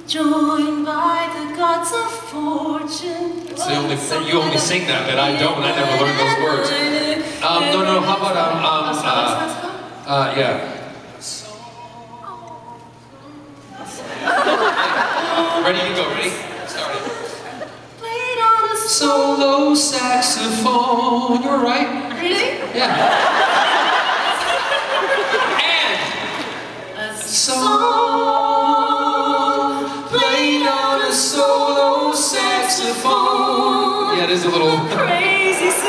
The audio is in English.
joined by the gods of fortune. You only sing that, but I don't. I never learned those words. No. How about yeah. Ready? You go. Ready? Started. Played on a Solo saxophone. You're right. Really? Yeah. And a song played on a solo saxophone. Yeah, it is a little crazy.